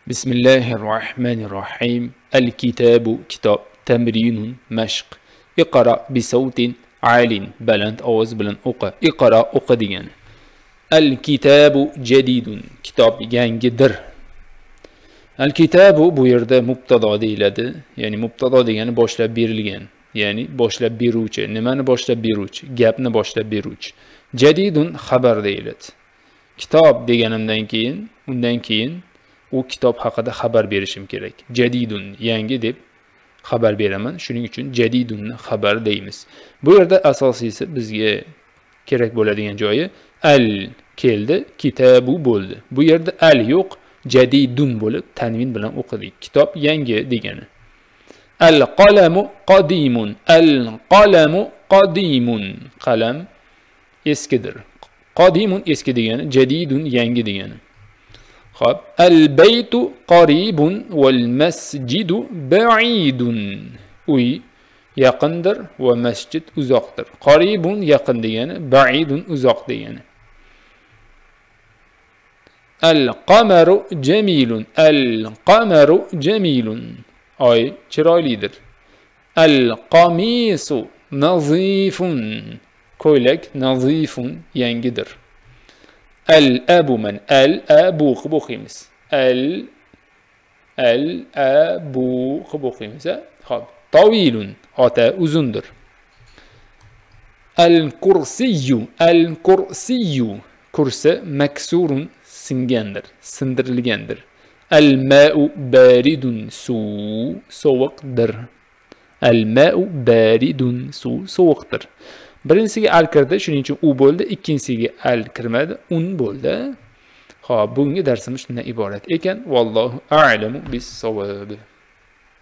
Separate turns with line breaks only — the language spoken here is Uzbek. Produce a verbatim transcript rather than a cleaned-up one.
Bismillahirrahmanirrahim. El-kitabu kitob, tamrinun mashq. Iqra bi sautin alin, baland ovoz bilan o'qi. Iqra o'qi degani. El-kitabu jadidun, kitob yangidir. El-kitabu bu yerda mubtado deyiladi. Ya'ni mubtado degani boshlab berilgan. Ya'ni boshlab beruvchi, nimani boshlab beruvchi, gapni boshlab beruvchi. Jadidun xabar deyiladi. Kitob deganimdan keyin, undan keyin u kitob haqida xabar berishim kerak. Jadidun yangi deb xabar beraman. Shuning uchun jadidunni xabar deymiz. Bu yerda asosiysi bizga kerak bo'ladigan joyi al keldi, kitabu bo'ldi. Bu yerda al yo'q, jadidun bo'lib tanvin bilan o'qidik. Kitob yangi degani. Al-qalamu qadimun. Al-qalamu qadimun. Qalam eskidir. Qadimun eski degani, jadidun yangi degani. Xo'p, al-baytu qaribun wal masjidu ba'idun. Uy yaqindir va masjid uzoqdir. Qaribun yaqin degani, ba'idun uzoq degani. Al-qamaru jamilun. Al-qamaru jamilun. Oy chiroylidir. Al-qamisu nazifun. Ko'ylak nazifun yangidir. Al-abu man al-abu qilib o'qiymiz. Al al-abu qilib o'qiymiz. Xo'p, tawilun ota uzundir. Al-kursiyyu al-kursiyyu kursi maksurun singandir, sindirilgandir. Al-ma'u baridun suv sovuqdir. Al-ma'u baridun suv sovuqdir. Birinchisiga al kirdi, shuning uchun u bo'ldi. Ikkinchisiga al kirmadi, un bo'ldi. Xo'p, bugungi darsimiz shundan iborat ekan. Vallohu a'lamu bis-savob.